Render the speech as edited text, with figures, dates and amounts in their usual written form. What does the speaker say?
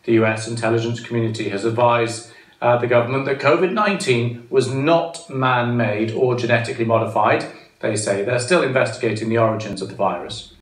The US intelligence community has advised the government that COVID-19 was not man-made or genetically modified. They say they're still investigating the origins of the virus.